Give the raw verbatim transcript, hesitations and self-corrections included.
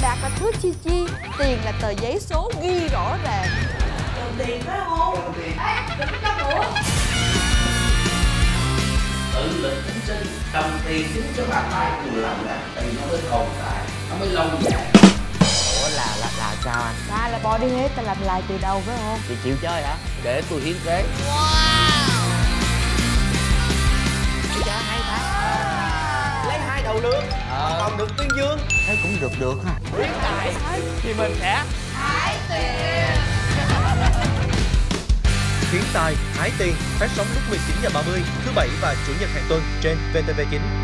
bạc là thứ chi chi, tiền là tờ giấy số ghi rõ ràng. Đồng tiền phải không? Ê, đừng có cho nữa. Tự lực cánh sinh, đồng tiền chính cho bàn tay vừa lòng là tiền nó mới tồn tại, nó mới lâu dài. Ủa là là là sao anh? Ta là bỏ đi hết, ta làm lại từ đầu phải không? Chị chịu chơi hả? Để tôi hiến kế. Bây giờ hai tháng lấy hai đầu lương ờ. còn được tuyên dương. Thế cũng được được ha. Khuyến tài thì mình sẽ hái tiền. Khuyến tài hái tiền phát sóng lúc mười chín giờ ba mươi thứ bảy và chủ nhật hàng tuần trên vê tê vê chín.